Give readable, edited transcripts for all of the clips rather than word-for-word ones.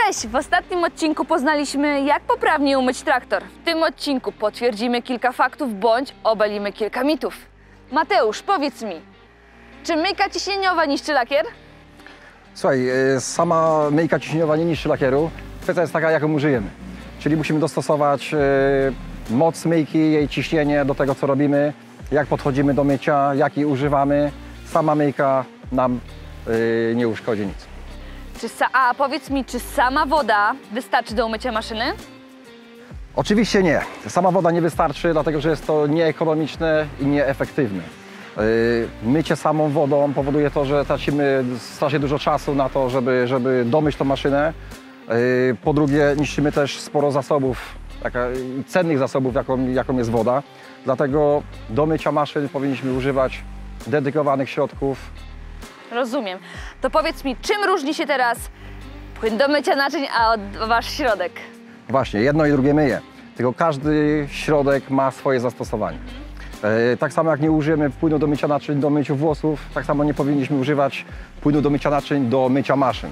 Cześć! W ostatnim odcinku poznaliśmy, jak poprawnie umyć traktor. W tym odcinku potwierdzimy kilka faktów bądź obalimy kilka mitów. Mateusz, powiedz mi, czy myjka ciśnieniowa niszczy lakier? Słuchaj, sama myjka ciśnieniowa nie niszczy lakieru. Kwestia jest taka, jaką użyjemy. Czyli musimy dostosować moc myjki, jej ciśnienie do tego, co robimy, jak podchodzimy do mycia, jak jej używamy. Sama myjka nam nie uszkodzi nic. A powiedz mi, czy sama woda wystarczy do umycia maszyny? Oczywiście nie. Sama woda nie wystarczy, dlatego że jest to nieekonomiczne i nieefektywne. Mycie samą wodą powoduje to, że tracimy strasznie dużo czasu na to, żeby domyć tą maszynę. Po drugie, niszczymy też sporo zasobów, cennych zasobów, jaką jest woda. Dlatego do mycia maszyn powinniśmy używać dedykowanych środków. Rozumiem. To powiedz mi, czym różni się teraz płyn do mycia naczyń, a wasz środek? Właśnie, jedno i drugie myje. Tylko każdy środek ma swoje zastosowanie. Tak samo jak nie użyjemy płynu do mycia naczyń do mycia włosów, tak samo nie powinniśmy używać płynu do mycia naczyń do mycia maszyn.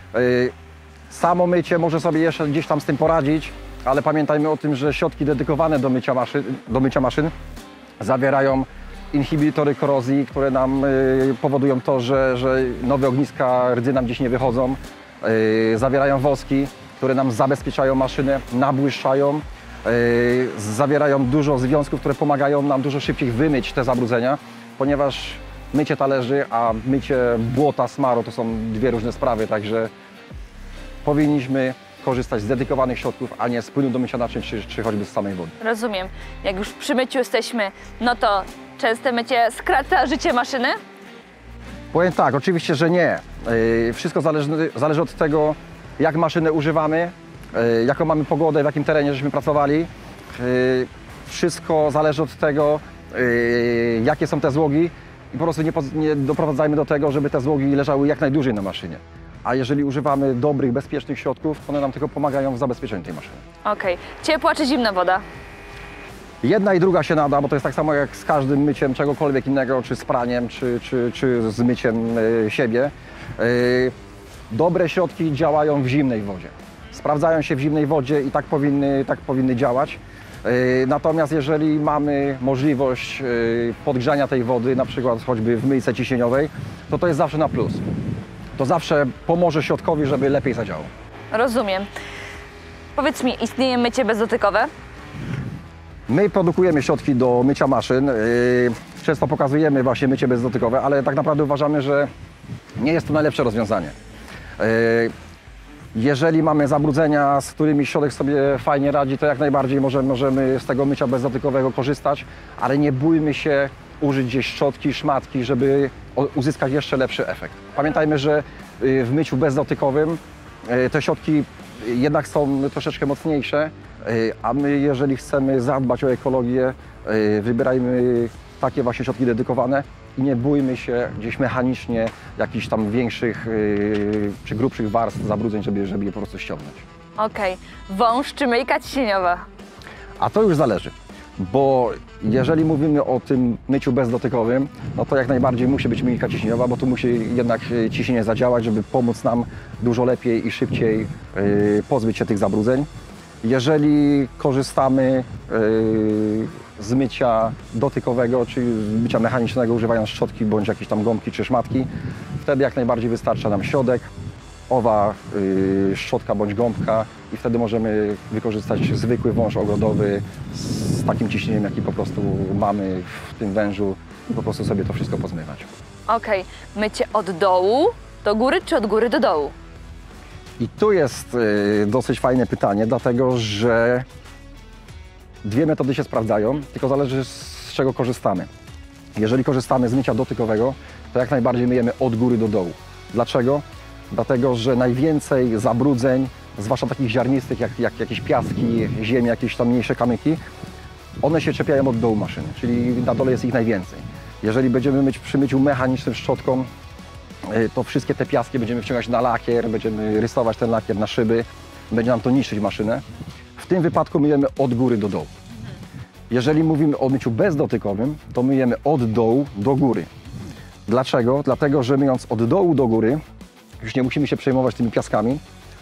Samo mycie może sobie jeszcze gdzieś tam z tym poradzić, ale pamiętajmy o tym, że środki dedykowane do mycia maszyn zawierają inhibitory korozji, które nam powodują to, że nowe ogniska rdzy nam gdzieś nie wychodzą. Zawierają woski, które nam zabezpieczają maszynę, nabłyszczają. Zawierają dużo związków, które pomagają nam dużo szybciej wymyć te zabrudzenia, ponieważ mycie talerzy, a mycie błota, smaru to są dwie różne sprawy, także powinniśmy korzystać z dedykowanych środków, a nie z płynu do mycia naczyń, czy choćby z samej wody. Rozumiem. Jak już przy myciu jesteśmy, no to częste mycie skraca życie maszyny? Powiem tak, oczywiście, że nie. Wszystko zależy od tego, jak maszynę używamy, jaką mamy pogodę, w jakim terenie żeśmy pracowali. Wszystko zależy od tego, jakie są te złogi i po prostu nie doprowadzajmy do tego, żeby te złogi leżały jak najdłużej na maszynie. A jeżeli używamy dobrych, bezpiecznych środków, one nam tylko pomagają w zabezpieczeniu tej maszyny. Okej. Ciepła czy zimna woda? Jedna i druga się nada, bo to jest tak samo jak z każdym myciem czegokolwiek innego, czy z praniem, czy z myciem siebie. Dobre środki działają w zimnej wodzie. Sprawdzają się w zimnej wodzie i tak powinny działać. Natomiast jeżeli mamy możliwość podgrzania tej wody, na przykład choćby w myjce ciśnieniowej, to jest zawsze na plus. To zawsze pomoże środkowi, żeby lepiej zadziałał. Rozumiem. Powiedz mi, istnieje mycie bezdotykowe? My produkujemy środki do mycia maszyn. Często pokazujemy właśnie mycie bezdotykowe, ale tak naprawdę uważamy, że nie jest to najlepsze rozwiązanie. Jeżeli mamy zabrudzenia, z którymi środek sobie fajnie radzi, to jak najbardziej możemy z tego mycia bezdotykowego korzystać, ale nie bójmy się użyć gdzieś szczotki, szmatki, żeby uzyskać jeszcze lepszy efekt. Pamiętajmy, że w myciu bezdotykowym te środki jednak są troszeczkę mocniejsze, a my, jeżeli chcemy zadbać o ekologię, wybierajmy takie właśnie środki dedykowane i nie bójmy się gdzieś mechanicznie jakichś tam większych czy grubszych warstw zabrudzeń, żeby je po prostu ściągnąć. Okej. Wąż czy myjka ciśnieniowa? A to już zależy, bo jeżeli mówimy o tym myciu bezdotykowym, no to jak najbardziej musi być myjka ciśnieniowa, bo tu musi jednak ciśnienie zadziałać, żeby pomóc nam dużo lepiej i szybciej pozbyć się tych zabrudzeń. Jeżeli korzystamy z mycia dotykowego, czyli z mycia mechanicznego, używając szczotki bądź jakieś tam gąbki czy szmatki, wtedy jak najbardziej wystarcza nam środek, owa szczotka bądź gąbka i wtedy możemy wykorzystać zwykły wąż ogrodowy z takim ciśnieniem, jaki po prostu mamy w tym wężu i po prostu sobie to wszystko pozmywać. Okej. Mycie od dołu do góry czy od góry do dołu? I tu jest dosyć fajne pytanie, dlatego że dwie metody się sprawdzają, tylko zależy z czego korzystamy. Jeżeli korzystamy z mycia dotykowego, to jak najbardziej myjemy od góry do dołu. Dlaczego? Dlatego, że najwięcej zabrudzeń, zwłaszcza takich ziarnistych jak jakieś piaski, ziemia, jakieś tam mniejsze kamyki, one się czepiają od dołu maszyny, czyli na dole jest ich najwięcej. Jeżeli będziemy myć przy myciu mechanicznym szczotką, to wszystkie te piaski będziemy wciągać na lakier, będziemy rysować ten lakier na szyby, będzie nam to niszczyć maszynę. W tym wypadku myjemy od góry do dołu. Jeżeli mówimy o myciu bezdotykowym, to myjemy od dołu do góry. Dlaczego? Dlatego, że myjąc od dołu do góry, już nie musimy się przejmować tymi piaskami,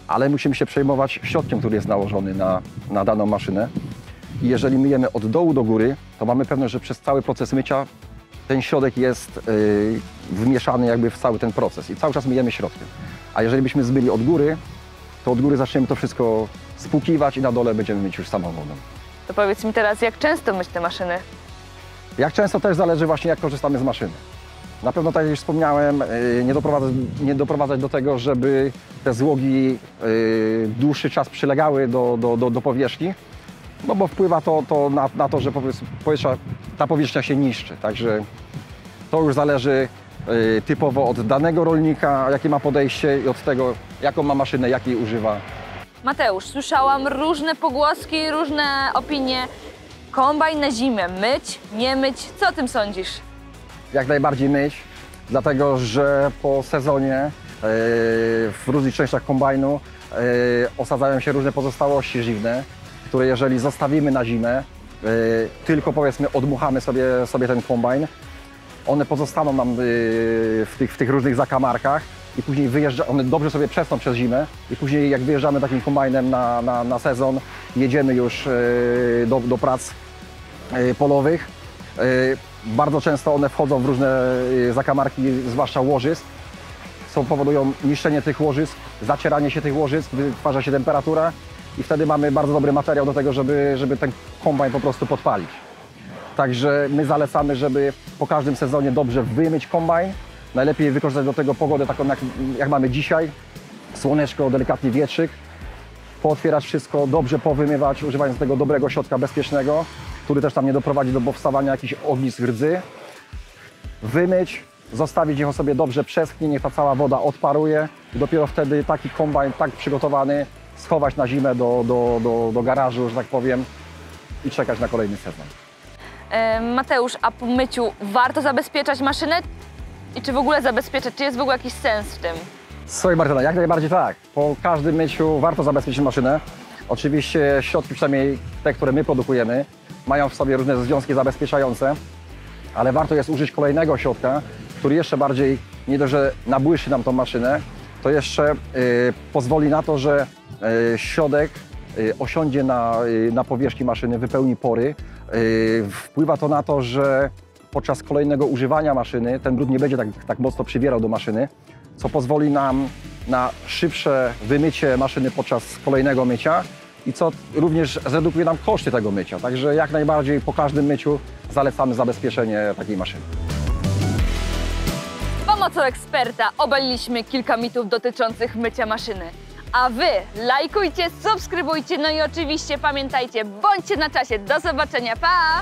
ale musimy się przejmować środkiem, który jest nałożony na daną maszynę. I jeżeli myjemy od dołu do góry, to mamy pewność, że przez cały proces mycia ten środek jest wmieszany jakby w cały ten proces i cały czas myjemy środkiem. A jeżeli byśmy zmyli od góry, to od góry zaczniemy to wszystko spłukiwać i na dole będziemy myć już samą wodą. To powiedz mi teraz, jak często myć te maszyny? Jak często też zależy właśnie, jak korzystamy z maszyny. Na pewno, tak jak już wspomniałem, nie doprowadzać do tego, żeby te złogi dłuższy czas przylegały do powierzchni, no bo wpływa to na to, że ta powierzchnia się niszczy. Także to już zależy typowo od danego rolnika, jakie ma podejście i od tego, jaką ma maszynę, jakiej używa. Mateusz, słyszałam różne pogłoski, różne opinie. Kombajn na zimę myć, nie myć. Co o tym sądzisz? Jak najbardziej myć, dlatego że po sezonie w różnych częściach kombajnu osadzają się różne pozostałości żywne, które jeżeli zostawimy na zimę, tylko powiedzmy odmuchamy sobie ten kombajn, one pozostaną nam w tych różnych zakamarkach i później one dobrze sobie przesną przez zimę i później jak wyjeżdżamy takim kombajnem na sezon, jedziemy już do prac polowych. Bardzo często one wchodzą w różne zakamarki, zwłaszcza łożysk, powodują niszczenie tych łożysk, zacieranie się tych łożysk, wytwarza się temperatura i wtedy mamy bardzo dobry materiał do tego, żeby ten kombajn po prostu podpalić. Także my zalecamy, żeby po każdym sezonie dobrze wymyć kombajn, najlepiej wykorzystać do tego pogodę taką jak mamy dzisiaj, słoneczko, delikatny wietrzyk, pootwierać wszystko, dobrze powymywać, używając tego dobrego środka bezpiecznego, który też tam nie doprowadzi do powstawania jakichś ognisk rdzy. Wymyć, zostawić niech on sobie dobrze przeschnie, niech ta cała woda odparuje i dopiero wtedy taki kombajn tak przygotowany schować na zimę do garażu, że tak powiem, i czekać na kolejny sezon. Mateusz, a po myciu warto zabezpieczać maszynę? I czy w ogóle zabezpieczać? Czy jest w ogóle jakiś sens w tym? Słuchaj Martyna, jak najbardziej tak. Po każdym myciu warto zabezpieczyć maszynę. Oczywiście środki, przynajmniej te, które my produkujemy, mają w sobie różne związki zabezpieczające, ale warto jest użyć kolejnego środka, który jeszcze bardziej, nie dość, że nabłyszy nam tą maszynę, to jeszcze pozwoli na to, że środek osiądzie na powierzchni maszyny, wypełni pory. Wpływa to na to, że podczas kolejnego używania maszyny ten brud nie będzie tak mocno przybierał do maszyny, co pozwoli nam na szybsze wymycie maszyny podczas kolejnego mycia i co również zredukuje nam koszty tego mycia. Także jak najbardziej po każdym myciu zalecamy zabezpieczenie takiej maszyny. Z pomocą eksperta obaliliśmy kilka mitów dotyczących mycia maszyny. A wy lajkujcie, subskrybujcie, no i oczywiście pamiętajcie, bądźcie na czasie. Do zobaczenia, pa!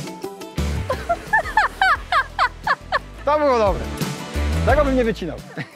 To było dobre. Tego bym nie wycinał.